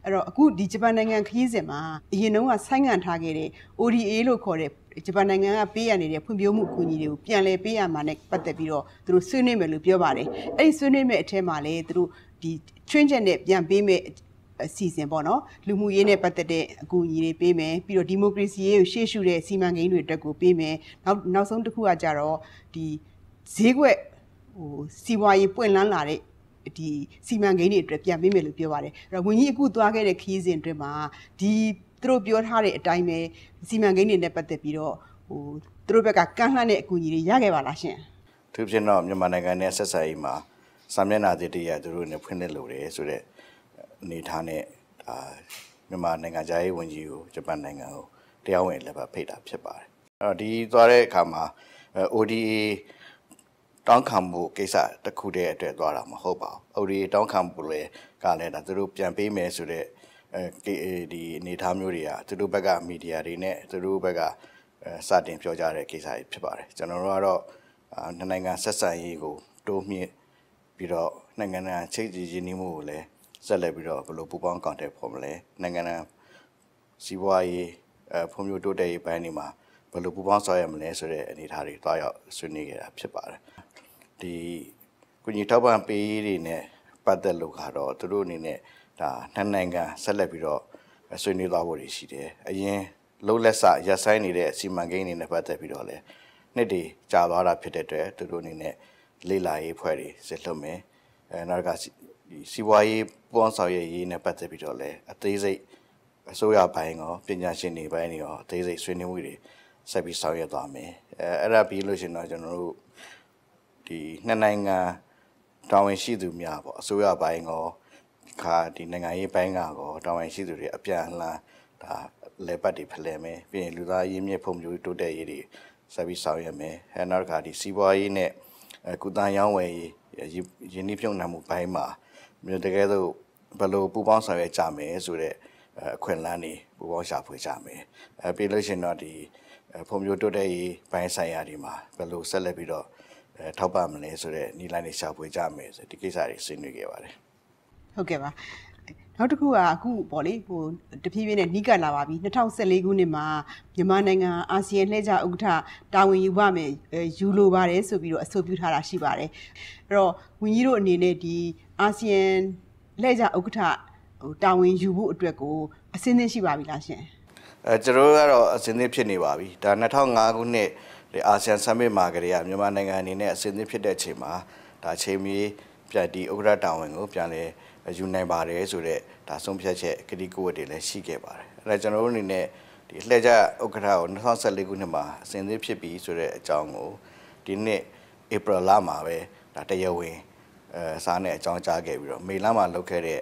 အခုဒီဂျပန်နိုင်ငံခရီးစဉ်မှာအရင်တော့ဆိုင်းငံ့ထားခဲ့တဲ့ ODA လို့ခေါ်တဲ့ဂျပန်နိုင်ငံကပေးရနေတဲ့ဖွံ့ဖြိုးမှုအကူအညီတွေကိုပြန်လည်ပေးရမှာနဲ့ပတ်သက်ပြီးတော့သူတို့ဆွေးနွေးမယ်လို့ပြောပါတယ်။အဲ့ဒီဆွေးနွေးမဲ့အထက်မှာလည်းသူတို့ဒီချွင်းချက်နဲ့ပြန်ပေးမဲ့အစီအစဉ်ပေါ့နော်လူမှုရေးနဲ့ပတ်သက်တဲ့အကူအညီတွေပေးမယ်ပြီးတော့ဒီမိုကရေစီရေးကိုရှေ့ရှုတဲ့စီမံကိန်းတွေအတွက်ကိုပေးမယ်နောက်ဆုံးတစ်ခုကကြတော့ဒီဈေးကွက်စီးပွားရေးပွင့်လန်းလာတဲ့ဒီစီမံကိန်းတွေအတွက်ပြန်ပေးမယ်လို့ပြောပါတယ်အဲ့တော့ဝန်ကြီးအခုသွားခဲ့တဲ့ခရီးစဉ်အတွင်းမှာဒီသူတို့ပြောထားတဲ့အတိုင်းပဲစီမံကိန်းတွေနဲ့ပတ်သက်ပြီးတော့သူတို့ဘက်ကကန့်လှမ်းတဲ့အကူအညီတွေရခဲ့ပါလားရှင်သူဖြစ်တော့မြန်မာနိုင်ငံနဲ့ဆက်ဆံရေးမှာစာမျက်နှာသစ်တည်းရသူတို့နဲ့ဖွင့်လှစ်လို့တယ်ဆိုတဲ့အနေထားနဲ့မြန်မာနိုင်ငံသားရေးဝန်ကြီးကိုဂျပန်နိုင်ငံကိုတရားဝင်လည်းဖိတ်တာဖြစ်ပါတယ်အဲ့တော့ဒီသွားတဲ့အခါမှာ ODA တောင်းခံမှုကိစ္စတစ်ခုတည်းအတွက်သွားတာမဟုတ်ပါဘူး။ ODA တောင်းခံမှုလည်းကလည်းဒါသူတို့ပြန်ပေးမယ်ဆိုတဲ့ဒီအနေအထားမျိုးတွေကသူတို့ဘက်ကမီဒီယာတွေနဲ့သူတို့ဘက်ကစတင်ပြောကြတဲ့ကိစ္စတွေဖြစ်ပါတယ်။ကျွန်တော်တို့ကတော့နိုင်ငံဆက်ဆံရေးကိုတိုးမြင့်ပြီးတော့နိုင်ငံချိတ်ကြည်နှီးမှုကိုလည်းဆက်လက်ပြီးတော့ဘယ်လိုပူးပေါင်းကောင်တဲ့ဖော်မလဲနိုင်ငံစီးပွားရေးဖွံ့ဖြိုးတိုးတက်ရေးပိုင်းတွေမှာဘယ်လိုပူးပေါင်းဆောင်ရွက်မလဲဆိုတဲ့အနေအထားတွေတွားရောက်ဆွေးနွေးခဲ့တာဖြစ်ပါတယ်ဒီကုညီထောက်ပံ့ပေးရေးတွေနဲ့ပတ်သက်လို့ကတော့သူတို့အနေနဲ့ဒါနိုင်ငံဆက်လက်ပြီးတော့ဆွေးနွေးသွားဖို့ရှိတယ်အရင်လုံးလက်စရပ်ဆိုင်းနေတဲ့စီမံကိန်းတွေနဲ့ပတ်သက်ပြီးတော့လည်းနှစ်တွေကြာသွားတာဖြစ်တဲ့အတွက်သူတို့အနေနဲ့လေးလာရေးဖွဲ့တွေစစ်လွတ်မယ်နောက်ကစီးပွားရေးပွန်းဆောင်ရေးနဲ့ပတ်သက်ပြီးတော့လည်းအသေးစိတ်အစိုးရပိုင်းရောပညာရှင်တွေပိုင်းရောအသေးစိတ်ဆွေးနွေးမှုတွေဆက်ပြီးဆောင်ရွက်သွားမယ်အဲ့ဒါပြီးလို့ရှိရင်တော့ကျွန်တော်တို့ဒီနိုင်ငံတာဝန်ရှိသူများပေါ့အစိုးရပိုင်းရောဒီနိုင်ငံရေးပိုင်းကရောတာဝန်ရှိသူတွေအပြန်အလှန်ဒါလေပတ်တွေဖလှယ်မယ်ပြီးရင်လူသားရင်းမြစ်ဖုံမျိုးတိုးတက်ရေးတွေဆက်ပြီးဆောင်ရွက်မယ်နောက်ကဒီစီးပွားရေးနဲ့ကုသရောင်းဝယ်ရေးယင်းနှိမ့်ပြုံးနှံမှုပိုင်းမှာမြို့တကယ်လို့ဘယ်လိုပူပေါင်းဆောင်ရွက်ကြမယ်ဆိုတဲ့အခွင့်အလမ်းတွေပူပေါင်းရှာဖွေကြမယ်ပြီးလို့ရှိရင်တော့ဒီဖုံမျိုးတိုးတက်ရေးပိုင်းဆိုင်ရာတွေမှာဘယ်လိုဆက်လက်ပြီးတော့ထောက်ပံ့မလဲဆိုတဲ့နည်းလမ်းတွေရှာဖွေကြမယ်ဆိုဒီကိစ္စတွေဆွေးနွေးခဲ့ပါတယ်ဟုတ်ကဲ့ပါနောက်တစ်ခုကအခုပေါ့လေတဖြည်းဖြည်းနဲ့နှီးကပ်လာပါပြီ2014ခုနှစ်မှာမြန်မာနိုင်ငံအာဆီယံလှည့်ကျဥက္ကဋ္ဌတာဝန်ယူပါမယ်ယူလိုပါတယ်ဆိုပြီးတော့အဆိုပြုထားတာရှိပါတယ်အဲ့တော့ဝန်ကြီးတို့အနေနဲ့ဒီအာဆီယံလှည့်ကျဥက္ကဋ္ဌတာဝန်ယူဖို့အတွက်ကိုအစင်းသင်းရှိပါပြီလားရှင်ကျွန်တော်ကတော့အစင်းသင်းဖြစ်နေပါပြီဒါ2005ခုနှစ်ဒီအာဆီယံ summit မှာကလေးကမြန်မာနိုင်ငံအနေနဲ့အစင်းသင်းဖြစ်တဲ့အချိန်မှာဒါချိန်မီပြန်ဒီဥက္ကဋ္ဌတာဝန်ကိုပြန်လဲယူနိုင်ပါတယ်ဆိုတော့ဒါဆုံးဖြတ်ချက်ကတိကဝတ်တွေလည်းရှိခဲ့ပါတယ်အဲ့ဒါကျွန်တော်တို့အနေနဲ့ဒီလှည့်ကျဥက္ကဋ္ဌကို2014ခုနှစ်မှာအစဉ်သစ်ဖြစ်ပြီးဆိုတဲ့အကြောင်းကိုဒီနှစ်ဧပြီလမှာပဲဒါတရားဝင်စားနဲ့အကြောင်းကြားခဲ့ပြီးတော့မေလမှာလုပ်ခဲ့တဲ့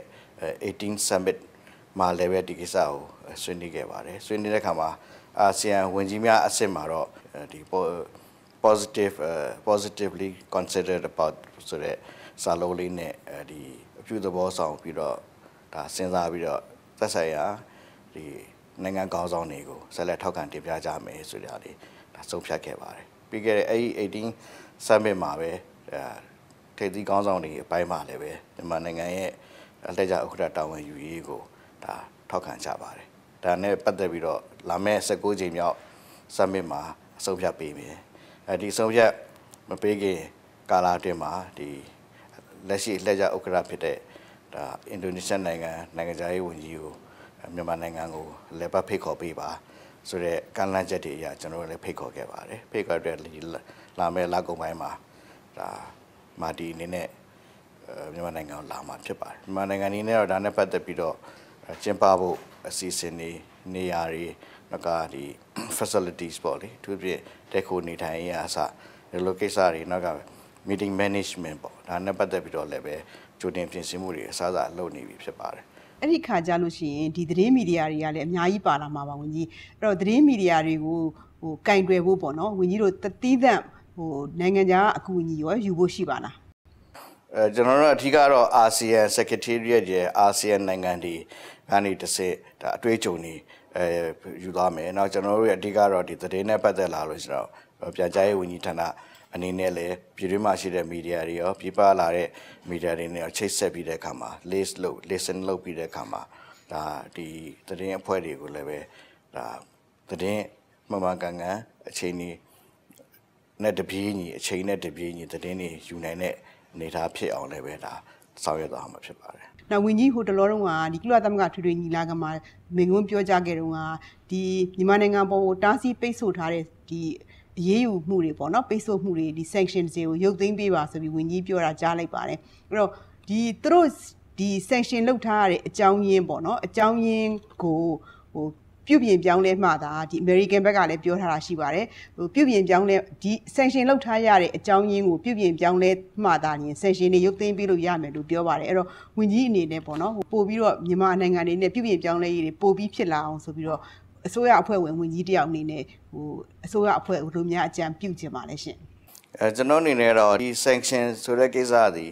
18 summit မှာလည်းပဲဒီကိစ္စကိုဆွေးနွေးခဲ့ပါတယ်ဆွေးနွေးတဲ့အခါမှာအာဆီယံဝန်ကြီးများအဆင့်မှာတော့ဒီ positively considered about ဆိုတဲ့စာလုံးလေးနဲ့ဒီအပြုသဘောဆောင်ပြီးတော့ဒါစဉ်းစားပြီးတော့သက်ဆိုင်ရာဒီနိုင်ငံကောင်းဆောင်တွေကိုဆက်လက်ထောက်ခံတင်ပြကြမယ်ဆိုတဲ့အလေးဒါဆုံးဖြတ်ခဲ့ပါတယ်ပြီးခဲ့တဲ့အဲဒီ18 summit မှာပဲထိပ်သီးကောင်းဆောင်တွေအပိုင်းမှာလည်းပဲမြန်မာနိုင်ငံရဲ့အလှည့်ကျဥက္ကဋ္ဌတာဝန်ယူရေးကိုဒါထောက်ခံကြပါတယ်ဒါနဲ့ပတ်သက်ပြီးတော့လာမယ့်19ချိန်မြောက် summit မှာအဆုံးဖြတ်ပေးမယ်ဒီအဆုံးဖြတ်မပေးခင်ကာလအတွင်းမှာဒီလက်ရှိလှည့်ကျဥက္ကဋ္ဌဖြစ်တဲ့ဒါအင်ဒိုနီးရှားနိုင်ငံသားရေးဝန်ကြီးကိုမြန်မာနိုင်ငံကိုလက်ပတ်ဖိတ်ခေါ်ပေးပါဆိုတဲ့ကမ်းလှမ်းချက်တွေအရကျွန်တော်တို့လည်းဖိတ်ခေါ်ခဲ့ပါတယ်ဖိတ်ခေါ်တဲ့လာမယ့်လကုန်ပိုင်းမှာဒါမာတီအနေနဲ့မြန်မာနိုင်ငံကိုလာမှာဖြစ်ပါတယ်မြန်မာနိုင်ငံအနေနဲ့တော့ဒါနဲ့ပတ်သက်ပြီးတော့ကျင်းပဖို့အစီအစဉ်တွေနေရာတွေနောက်ကဒီ facilities ပေါ့လေသူပြည့်တက်ခိုနေထိုင်ရေးအစဒီလိုကိစ္စတွေနောက်က meeting management ပေါ့ဒါနဲ့ပတ်သက်ပြီးတော့လည်းပဲကြိုတင်ပြင်ဆင်မှုတွေအစားအစာလုပ်နေပြီဖြစ်ပါတယ်အဲ့ဒီခါကြလို့ရှိရင်ဒီသတင်းမီဒီယာတွေကလည်းအများကြီးပါလာမှာပါဝန်ကြီးအဲ့တော့သတင်းမီဒီယာတွေကိုကင်တွယ်ဖို့ပေါ့နော်ဝန်ကြီးတို့တည်သန့်နိုင်ငံခြားအကူအညီရောယူဖို့ရှိပါလားကျွန်တော်တို့အထူးကတော့အာဆီယံ secretariat ရဲ့အာဆီယံနိုင်ငံတွေကနေတစ်ဆင့်ဒါအတွေ့အကြုံတွေယူသွားမယ်နောက်ကျွန်တော်တို့ရဲ့အဓိကတော့ဒီသတင်းနဲ့ပတ်သက်လာလို့ဆိုတော့ပြန်ကြားရေးဝန်ကြီးဌာနအနေနဲ့လည်းပြည်တွင်းမှာရှိတဲ့မီဒီယာတွေရောပြည်ပလာတဲ့မီဒီယာတွေနဲ့ချိတ်ဆက်ပြီးတဲ့အခါမှာ listen လုပ်ပြီးတဲ့အခါမှာဒီသတင်းအဖွဲ့တွေကိုလည်းပဲသတင်းမှန်မှန်ကန်ကန်အချိန်ကြီးနဲ့တပြေးညီအချိန်နဲ့တပြေးညီသတင်းတွေယူနိုင်တဲ့အနေအထားဖြစ်အောင်လည်းပဲဆောင်ရွက်သွားမှာဖြစ်ပါတယ်။နောက်ဝန်ကြီးဟိုတလောတုန်းကဒီကုလသမဂ္ဂထွေထွေညီလာခံမှာမိန့်ခွန်းပြောကြားခဲ့တုန်းကဒီမြန်မာနိုင်ငံပေါ်ကိုတားဆီးပိတ်ဆို့ထားတဲ့ဒီအရေးယူမှုတွေပေါ့နော်ပိတ်ဆို့မှုတွေဒီ sanctions တွေကိုရုပ်သိမ်းပေးပါဆိုပြီးဝန်ကြီးပြောတာကြားလိုက်ပါတယ်။အဲ့တော့ဒီသူတို့ဒီ sanction လုပ်ထားရတဲ့အကြောင်းရင်းပေါ့နော်အကြောင်းရင်းကိုပြုပြင်ပြောင်းလဲမှသာဒီ American ဘက်ကလည်းပြောထားတာရှိပါတယ်ပြုပြင်ပြောင်းလဲဒီ sanction လောက်ထားရတဲ့အကြောင်းရင်းကိုပြုပြင်ပြောင်းလဲမှသာရင် sanction တွေရုပ်သိမ်းပေးလို့ရမယ်လို့ပြောပါတယ်အဲ့တော့ဝန်ကြီးအနေနဲ့ပေါ့နော်ပို့ပြီးတော့မြန်မာနိုင်ငံတွေနဲ့ပြုပြင်ပြောင်းလဲရေးတွေပို့ပြီးဖြစ်လာအောင်ဆိုပြီးတော့အစိုးရအဖွဲ့ဝင်ဝန်ကြီးတယောက်အနေနဲ့အစိုးရအဖွဲ့ဘယ်လိုများအကြံပြုချင်ပါလဲရှင်ကျွန်တော်အနေနဲ့တော့ဒီ sanction ဆိုတဲ့ကိစ္စသည်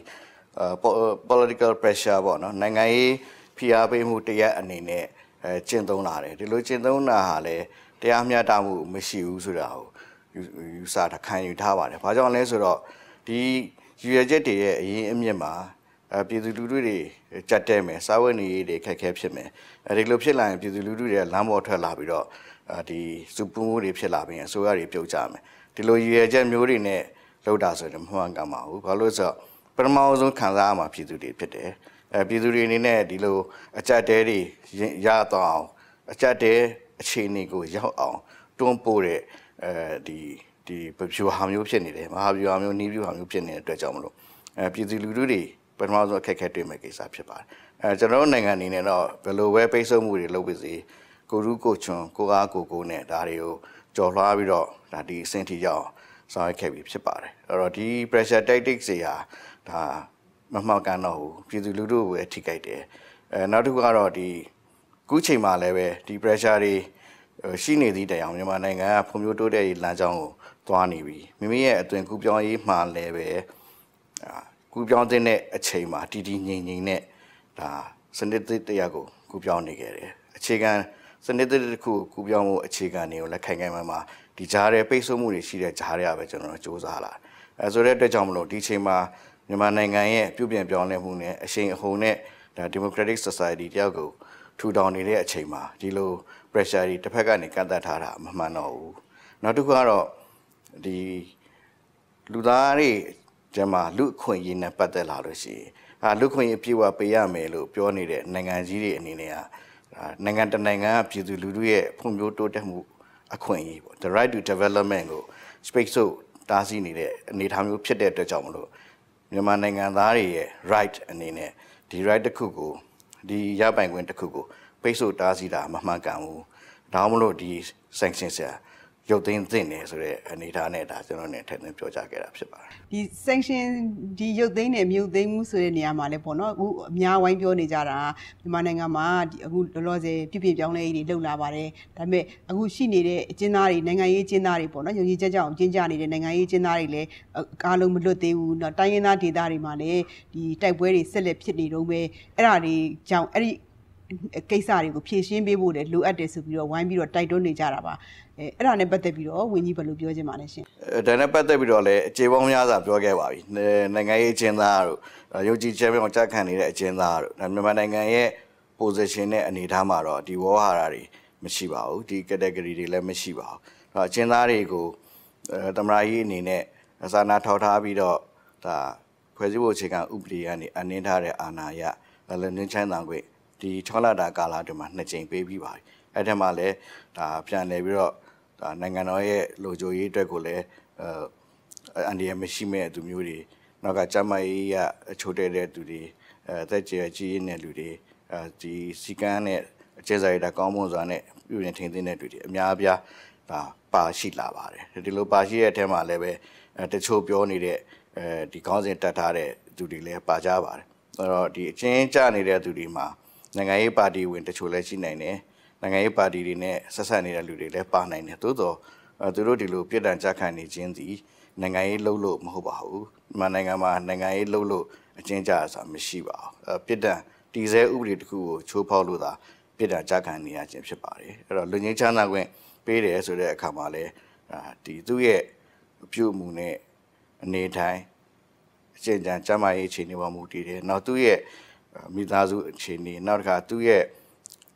political pressure ပေါ့နော်နိုင်ငံရေးဖိအားပေးမှုတရားအနေနဲ့ကျင့်သုံးလာတယ်ဒီလိုကျင့်သုံးတာဟာလည်းတရားမျှတမှုမရှိဘူးဆိုတာကိုယူဆတာခံယူထားပါတယ်။ဘာကြောင့်လဲဆိုတော့ဒီရည်ရွယ်ချက်တွေရဲ့အရင်အမြင့်မှာပြည်သူလူထုတွေကြက်တဲမယ်စာဝတ်နေရေးတွေခက်ခဲဖြစ်မယ်ဒီလိုဖြစ်လာရင်ပြည်သူလူထုတွေလမ်းပေါ်ထွက်လာပြီးတော့ဒီစုပူမှုတွေဖြစ်လာပြီးအစိုးရတွေပြုတ်ကြမယ်ဒီလိုရည်ရွယ်ချက်မျိုးတွေနဲ့လောက်တာဆိုရင်မမှန်ကန်ပါဘူးဘာလို့ဆိုတော့ပထမဆုံးခံစားရမှာပြည်သူတွေဖြစ်တယ်ပြည်သူတွေအနေနဲ့ဒီလိုအကြက်တဲတွေရတော့အောင်အကြက်တဲအခြေအနေကိုရောက်အောင်တွန်းပို့တဲ့ဒီဗျူဟာမျိုးဖြစ်နေတယ်မဟာဗျူဟာမျိုးနီးဗျူဟာမျိုးဖြစ်နေတဲ့အတွက်ကြောင့်မလို့ပြည်သူလူထုတွေပထမဆုံးအခက်အခဲတွေ့မဲ့ကိစ္စဖြစ်ပါတယ်ကျွန်တော်တို့နိုင်ငံအနေနဲ့တော့ဘယ်လိုပဲပိတ်ဆို့မှုတွေလုပ်ပါစေကိုရုကိုချွန်ကိုကားကိုနဲ့ဒါတွေကိုကြော်လွှားပြီးတော့ဒီအဆင့်ထိရောက်ဆောင်ရွက်ခဲ့ပြီးဖြစ်ပါတယ်အဲ့တော့ဒီ pressure tactics တွေဟာမမှန်ကန်တော့ဘူးပြည်သူလူထုကိုပဲထိခိုက်တယ်နောက်တစ်ခုကတော့ဒီခုချိန်မှာလည်းပဲဒီ pressure တွေရှိနေသည့်တိုင်အောင်မြန်မာနိုင်ငံကဖွံ့ဖြိုးတိုးတက်ရေးလမ်းကြောင်းကိုသွားနေပြီမိမိရဲ့အသွင်ကူးပြောင်းရေးမှလည်းပဲကူးပြောင်းတဲ့အချိန်မှာတည်ငြိမ်နဲ့စနစ်တရားကိုကူးပြောင်းနေခဲ့တယ်အခြေခံစနစ်တစ်ခုကူးပြောင်းမှုအခြေခံတွေကိုလည်းခိုင်ခိုင်မာမာဒီကြားတဲ့ပိတ်ဆို့မှုတွေရှိတဲ့ကြားတွေကပဲကျွန်တော်တို့စူးစမ်းလာဆိုတဲ့အတွက်ကြောင့်မလို့ဒီချိန်မှာမြန်မာနိုင်ငံရဲ့ပြုပြင်ပြောင်းလဲမှုနဲ့အရှိန်အဟုန်နဲ့democratic society တယောက်ကိုထူထောင်နေတဲ့အချိန်မှာဒီလို pressure တွေတစ်ဖက်ကနေကန့်သတ်ထားတာမမှန်တော့ဘူးနောက်တစ်ခုကတော့ဒီလူသားတွေကျမလူအခွင့်အရေးနဲ့ပတ်သက်လာလို့ရှိရင်လူခွင့်ရေးပြေဝပေးရမယ်လို့ပြောနေတဲ့နိုင်ငံကြီးတွေအနေနဲ့နိုင်ငံတနိုင်ငံကပြည်သူလူထုရဲ့ဖွံ့ဖြိုးတိုးတက်မှုအခွင့်အရေးပေါ့ the right to development ကို space ဆိုတားဆီးနေတဲ့အနေအထားမျိုးဖြစ်တဲ့အတွက်ကြောင့်မလို့မြန်မာနိုင်ငံသားတွေရဲ့ right အနေနဲ့ဒီ right တစ်ခုကိုဒီရပိုင်ခွင့်တစ်ခုကိုပိတ်ဆို့တားဆီးတာမမှန်ကန်ဘူးဒါမှမဟုတ်ဒီ sanction ရုပ်သိမ်းသင့်တယ်ဆိုတဲ့အနေအထားနဲ့ကျွန်တော်နဲ့ထည့်သွင်းပြောကြားခဲ့တာဖြစ်ပါတယ်ဒီ sanction ဒီရုပ်သိမ်းတယ်မြုပ်သိမ်းမှုဆိုတဲ့နေရာမှာလည်းပေါ့နော်အခုအများဝိုင်းပြောနေကြတာမြန်မာနိုင်ငံမှာဒီအခုလောလောဆယ်ပြည့်ပြောင်းလဲရေးတွေလုပ်လာပါတယ်ဒါပေမဲ့အခုရှိနေတဲ့အကျဉ်းသားတွေနိုင်ငံရေးအကျဉ်းသားတွေပေါ့နော်ယုံကြည်ချက်ကြောင့်အကျဉ်းချနေတဲ့နိုင်ငံရေးအကျဉ်းသားတွေလည်းအားလုံးမလွတ်သေးဘူးเนาะတိုင်းရင်းသားဒေသတွေမှာလည်းဒီတိုက်ပွဲတွေဆက်လက်ဖြစ်နေတော့ပဲအဲ့ဒါတွေကြောင့်အဲ့ဒီကိစ္စတွေကိုဖြည့်ရှင်းပေးဖို့လည်းလိုအပ်တယ်ဆိုပြီးတော့ဝိုင်းပြီးတော့တိုက်တွန်းနေကြတာပါအဲ့ဒါနဲ့ပတ်သက်ပြီးတော့ဝန်ကြီးဘယ်လိုပြောချင်ပါလဲရှင်ဒါနဲ့ပတ်သက်ပြီးတော့လည်းအခြေပေါင်းများစွာပြောခဲ့ပါပြီနိုင်ငံရေးအကျဉ်းသားတို့ယုံကြည်ချက်ပြောင်းကြခံနေတဲ့အကျဉ်းသားတို့မြန်မာနိုင်ငံရဲ့ position နဲ့အနေအထားမှာတော့ဒီဝေါ်ဟာရတွေမရှိပါဘူးဒီ category တွေလည်းမရှိပါဘူးအကျဉ်းသားတွေကိုသမရာကြီးအနေနဲ့စာနာထောက်ထားပြီးတော့ဖွဲ့စည်းပုံအခြေခံဥပဒေကနေအနှင်းထားတဲ့အာဏာရလည်းနှင်းချမ်းသာခွင့်ဒီ6လတာကာလအတွင်းမှာ2ကြိမ်ပေးပြီးပါပြီအဲ့ထက်မှလည်းပြန်လည်ပြီးတော့နိုင်ငံတော်ရဲ့လိုချိုရေးအတွက်ကိုလည်းအန်ဒီရမရှိမဲ့သူမျိုးတွေနောက်ကကျမကြီးရအချိုးတဲ့သူတွေတက်ကြကြီးရင်းတဲ့လူတွေဒီစီကန်းနဲ့အကျဉ်းစာရိတ္တကောင်းမွန်စွာနဲ့ပြုပြင်ထိန်းသိမ်းတဲ့လူတွေအများအပြားပါရှိလာပါတယ်ဒီလိုပါရှိတဲ့အထက်မှာလည်းပဲတချို့ပြောနေတဲ့ဒီခေါင်းစဉ်တက်ထားတဲ့သူတွေလည်းပါကြပါတယ်အဲ့တော့ဒီအချင်းကျနေတဲ့သူတွေမှာနိုင်ငံရေးပါတီဝင်တချို့လည်းရှိနိုင်တယ်နိုင်ငံရေးပါတီတွေနဲ့ဆက်ဆက်နေတဲ့လူတွေလည်းပါနိုင်တယ်သို့တော့သူတို့ဒီလိုပြစ်ဒဏ်ကြခံနေခြင်းသည်နိုင်ငံရေးလှုပ်လို့မဟုတ်ပါဘူးမြန်မာနိုင်ငံမှာနိုင်ငံရေးလှုပ်လို့အချင်းကြဆိုတာမရှိပါဘူးပြစ်ဒဏ်တည်ဆဲဥပဒေတစ်ခုကိုချိုးဖောက်လို့သာပြစ်ဒဏ်ကြခံနေရခြင်းဖြစ်ပါတယ်အဲ့တော့လူငင်းချမ်းသာခွင့်ပေးတယ်ဆိုတဲ့အခါမှာလည်းဒီသူ့ရဲ့အပြုအမူနဲ့အနေထိုင်အကျဉ်းချမ်းသာရေးအခြေအနေပေါ်မူတည်တယ်နောက်သူ့ရဲ့မိသားစုအခြေအနေနောက်တစ်ခါသူ့ရဲ့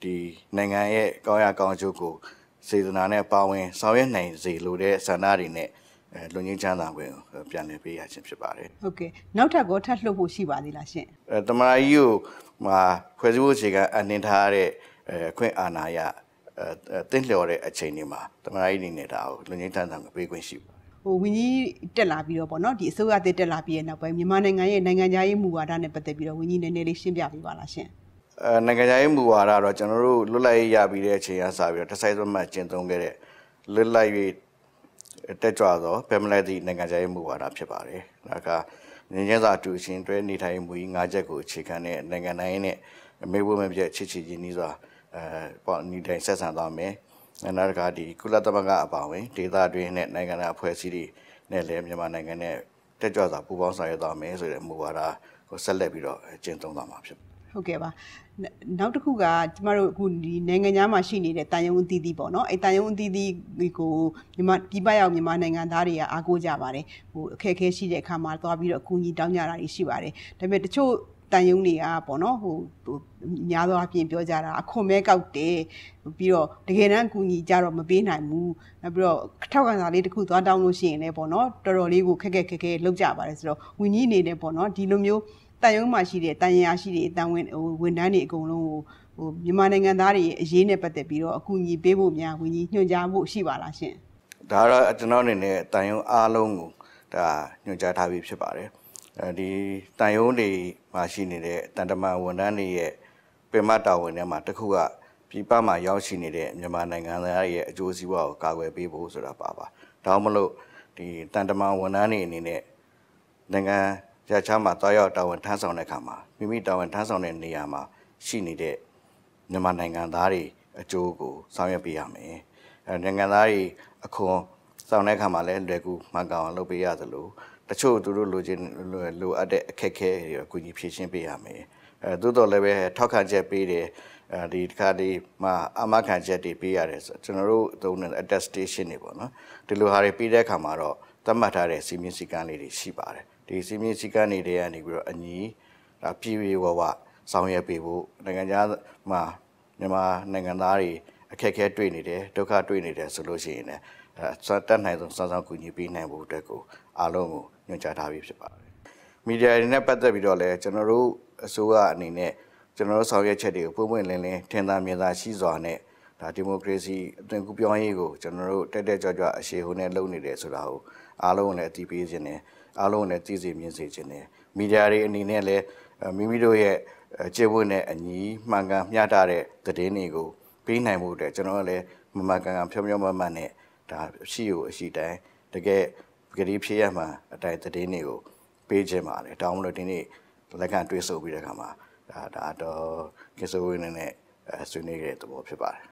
ဒီနိုင်ငံရဲ့ကောင်းရကောင်းကျိုးကိုစေတနာနဲ့ပါဝင်ဆောင်ရွက်နိုင်စေလိုတဲ့ဆန္ဒတွေနဲ့လူငင်းချမ်းသာခွင့်ကိုပြန်လည်ပေးရခြင်းဖြစ်ပါတယ်ဟုတ်ကဲ့နောက်ထပ်ကိုထပ်လှုပ်ဖို့ရှိပါသေးလားရှင်တမန်ကြီးကိုဖွဲ့စည်းဖို့အခြေခံအနှင်ထားတဲ့အခွင့်အာဏာရတင့်လျော်တဲ့အချိန်တွေမှာတမန်ကြီးနေနေတာကိုလူငင်းချမ်းသာခွင့်ပေးခွင့်ရှိပါတယ်ဝင်းကြီးတက်လာပြီးတော့ပေါ့နော်ဒီအစိုးရတက်လာပြီးရဲ့နောက်ပိုင်းမြန်မာနိုင်ငံရဲ့နိုင်ငံခြားရေးမူဝါဒနဲ့ပတ်သက်ပြီးတော့ဝင်းကြီးနည်းနည်းလေးရှင်းပြပေးပါလားရှင်နိုင်ငံခြားရေးမူဝါဒတော့ကျွန်တော်တို့လွတ်လပ်ရေးရပြီးတဲ့အချိန်ကစပြီးတော့တစ်ဆိုင်သုံးမှကျင့်သုံးခဲ့တဲ့လွတ်လပ်ရေးတက်ကြွသောဖက်မလိုက်သည့်နိုင်ငံခြားရေးမူဝါဒဖြစ်ပါတယ်။ဒါကငင်းကျစာတူရှင်တွဲနေထိုင်မှုကြီး၅ချက်ကိုအခြေခံတဲ့နိုင်ငံတိုင်းနဲ့မေဖို့မပြတ်ချစ်ချစ်ချင်းနှီးစွာပေါ့နေထိုင်ဆက်ဆံသွားမယ်။နောက်တစ်ခါဒီကုလသမဂ္ဂအပါအဝင်ဒေသတွင်းနဲ့နိုင်ငံတကာအဖွဲ့အစည်းတွေနဲ့လည်းမြန်မာနိုင်ငံနဲ့တက်ကြွစွာပူးပေါင်းဆောင်ရွက်သွားမယ်ဆိုတဲ့မူဝါဒကိုဆက်လက်ပြီးတော့ကျင့်သုံးသွားမှာဖြစ်ပါတယ်ဟုတ်ကဲ့ပါနောက်တစ်ခုကကျမတို့အခုဒီနိုင်ငံသားမှာရှိနေတဲ့တန်ယုံအသီးသီးပေါ့နော်အဲတန်ယုံအသီးသီးကိုမြန်မာပြည်ပရောက်မြန်မာနိုင်ငံသားတွေကအားကိုးကြပါတယ်အခက်အခဲရှိတဲ့အခါမှာသွားပြီးတော့အကူအညီတောင်းကြတာတွေရှိပါတယ်ဒါပေမဲ့တချို့တန်ယုံတွေကပေါ့နော်များသောအားဖြင့်ပြောကြတာအခွန်မဲကောက်တယ်ပြီးတော့တကယ်တမ်းအကူအညီကြတော့မပေးနိုင်ဘူးနောက်ပြီးတော့ထောက်ခံစာလေးတစ်ခုသွားတောင်းလို့ရှိရင်လည်းပေါ့နော်တော်တော်လေးကိုခက်ခဲလောက်ကြပါတယ်ဆိုတော့ဝင်းကြီးအနေနဲ့ပေါ့နော်ဒီလိုမျိုးတန်ယုံမှာရှိတဲ့တန်ရာရှိတဲ့တန်ဝန်ထမ်းတွေအကုန်လုံးကိုမြန်မာနိုင်ငံသားတွေအရေးနဲ့ပတ်သက်ပြီးတော့အကူအညီပေးဖို့များဝင်းကြီးညွှန်ကြားဖို့ရှိပါလားရှင်ဒါတော့ကျွန်တော်အနေနဲ့တန်ယုံအားလုံးကိုဒါညွှန်ကြားထားပြီးဖြစ်ပါတယ်ဒီတန်ယုံတွေမှာရှိနေတဲ့တန်တမာဝန်ထမ်းတွေရဲ့ပင်မတာဝန်တွေမှာတစ်ခုကပြည်ပမှာရောက်ရှိနေတဲ့မြန်မာနိုင်ငံသားရဲ့အကျိုးစီးပွားကိုကာကွယ်ပေးဖို့ဆိုတာပါဒါမှမဟုတ်ဒီတန်တမာဝန်ထမ်းတွေအနေနဲ့နိုင်ငံရချားမှာတောက်ရောက်တာဝန်ထမ်းဆောင်တဲ့အခါမှာမိမိတာဝန်ထမ်းဆောင်တဲ့နေရာမှာရှိနေတဲ့မြန်မာနိုင်ငံသားတွေအကျိုးကိုဆောင်ရွက်ပေးရမယ်နိုင်ငံသားတွေအခွန်ဆောင်တဲ့အခါမှာလည်းလွယ်ကူမှန်ကန်အောင်လုပ်ပေးရသလိုတချို့သူတို့လိုအပ်တဲ့အခက်အခဲတွေအကူအညီဖြည့်ရှင်းပေးရမယ်သို့တော်လည်းပဲထောက်ခံချက်ပေးတယ်ဒီတစ်ခါဒီမှာအမခံချက်တွေပေးရတယ်ဆိုကျွန်တော်တို့သုံးတဲ့ attestation တွေပေါ့နော်ဒီလိုဟာတွေပေးတဲ့အခါမှာတော့သတ်မှတ်ထားတဲ့စီမင်းစည်းကမ်းလေးတွေရှိပါတယ်ဒီစီမင်းစည်းကမ်းတွေတည်းကနေပြီးတော့အညီပြည်ဝဝဆောင်ရွက်ပေးဖို့နိုင်ငံခြားမှာမြန်မာနိုင်ငံသားတွေအခက်အခဲတွေ့နေတယ်ဒုက္ခတွေ့နေတယ်ဆိုလို့ရှိရင်လည်းတတ်နိုင်ဆုံးစောင့်ကူညီပေးနိုင်ဖို့အတွက်ကိုအားလုံးကိုညွှန်ကြားထားပြီးဖြစ်ပါတယ်မီဒီယာတွေနဲ့ပတ်သက်ပြီးတော့လည်းကျွန်တော်တို့အစိုးရအနေနဲ့ကျွန်တော်တို့ဆောင်ရွက်ချက်တွေကိုပွင့်ပွင့်လင်းလင်းထင်သာမြင်သာရှိစွာနဲ့ဒါဒီမိုကရေစီအသွင်ကူးပြောင်းရေးကိုကျွန်တော်တို့တက်ကြွအရှိဟုန်နဲ့လုပ်နေတယ်ဆိုတာကိုအားလုံးနဲ့အတည်ပြုခြင်းနဲ့အားလုံးနဲ့သိစေမြင်စေခြင်းနဲ့မီဒီယာတွေအနေနဲ့လည်းမိမိတို့ရဲ့ကျေဝတ်နဲ့အညီမှန်ကန်မျှတတဲ့သတင်းတွေကိုပေးနိုင်မှုအတွက်ကျွန်တော်လည်းမမှန်ကန်ဖြောင်းမမှန်နဲ့ဒါရှိကိုအရှိတိုင်းတကယ်ကြတိဖြည့်ရမှအတိုင်းသတင်းတွေကိုပေးခြင်းပါတယ်တောင်းလို့ဒီနေ့လက်ခံတွေးဆိုပြီးတဲ့အခါမှာဒါတော့ကိစ္စဝင်းနဲ့ဆွေးနွေးခဲ့တဲ့သဘောဖြစ်ပါတယ်